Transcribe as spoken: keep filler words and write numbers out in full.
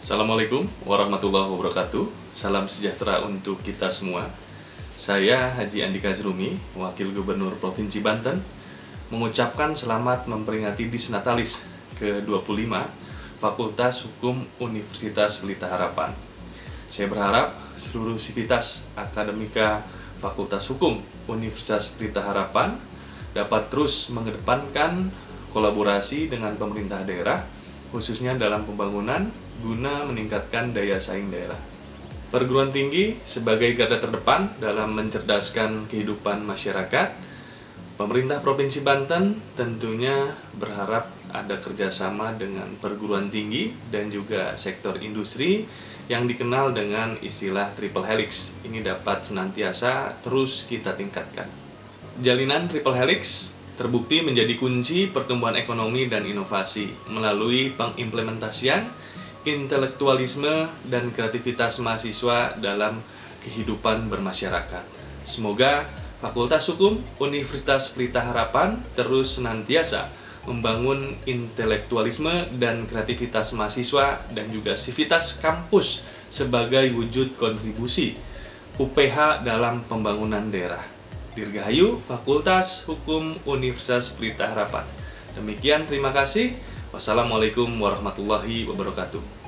Assalamualaikum warahmatullahi wabarakatuh. Salam sejahtera untuk kita semua. Saya Haji Andika Azrumi, Wakil Gubernur Provinsi Banten, mengucapkan selamat memperingati Disnatalis ke dua puluh lima Fakultas Hukum Universitas Pelita Harapan. Saya berharap seluruh sivitas akademika Fakultas Hukum Universitas Pelita Harapan dapat terus mengedepankan kolaborasi dengan pemerintah daerah, khususnya dalam pembangunan guna meningkatkan daya saing daerah. Perguruan tinggi sebagai garda terdepan dalam mencerdaskan kehidupan masyarakat, pemerintah Provinsi Banten tentunya berharap ada kerjasama dengan perguruan tinggi dan juga sektor industri yang dikenal dengan istilah triple helix. Ini dapat senantiasa terus kita tingkatkan. Jalinan triple helix terbukti menjadi kunci pertumbuhan ekonomi dan inovasi melalui pengimplementasian intelektualisme dan kreativitas mahasiswa dalam kehidupan bermasyarakat. Semoga Fakultas Hukum Universitas Pelita Harapan terus senantiasa membangun intelektualisme dan kreativitas mahasiswa dan juga sivitas kampus sebagai wujud kontribusi U P H dalam pembangunan daerah. Dirgahayu Fakultas Hukum Universitas Pelita Harapan. Demikian, terima kasih. Wassalamualaikum warahmatullahi wabarakatuh.